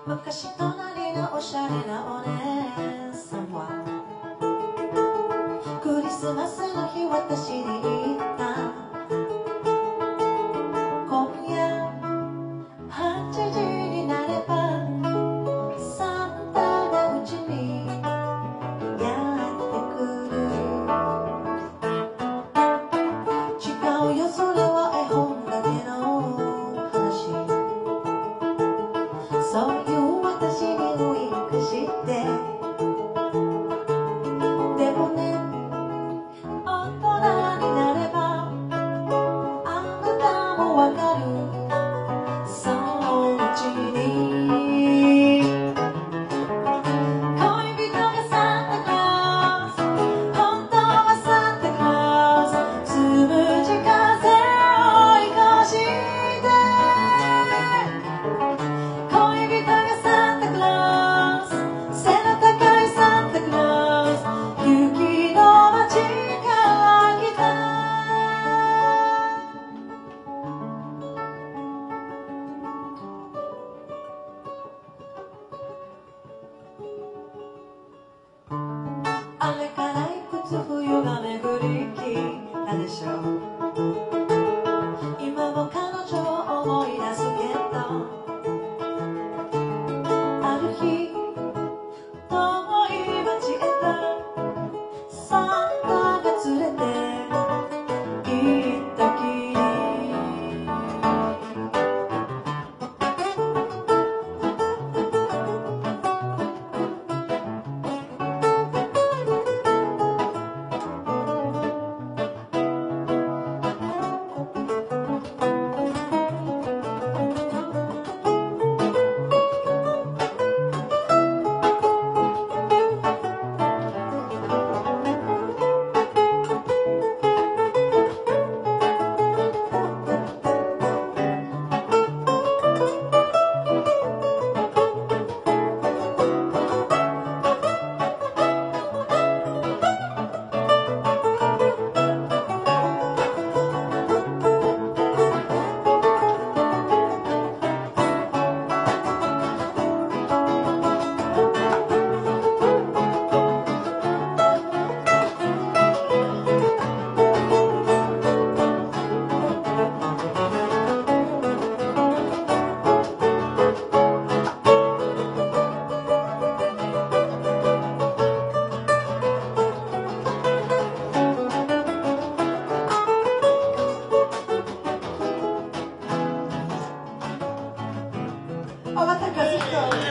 昔隣のおしゃれなお姉さんはクリスマスの日私に言った。今夜8時になればサンタがうちにやってくる。違うよ、それは絵本だけの話。そういう私にウインクして、でもね、大人になればあなたもわかる。そのうちに恋人がサンタクロース、本当はサンタクロース、つむじ風を追い越して恋人がサンタクロース、背の高いサンタクロース、雪の街から来た。あれからいくつ冬が巡り来たでしょう。今も彼女を思い出すけど、ある日遠い街へとサンタが連れて行ったきり。Oh, I think that's it.